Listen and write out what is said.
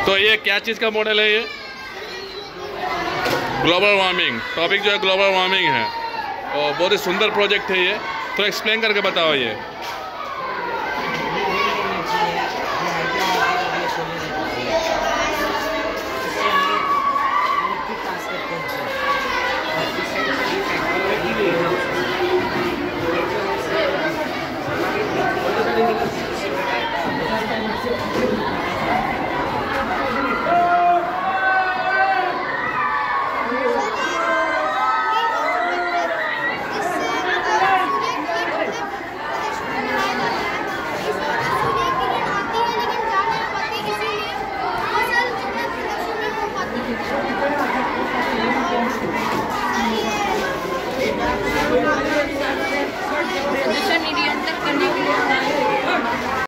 तो ये क्या चीज़ का मॉडल है ये? ग्लोबल वार्मिंग, टॉपिक जो है ग्लोबल वार्मिंग है और बहुत ही सुंदर प्रोजेक्ट है ये। तो एक्सप्लेन करके बताओ ये।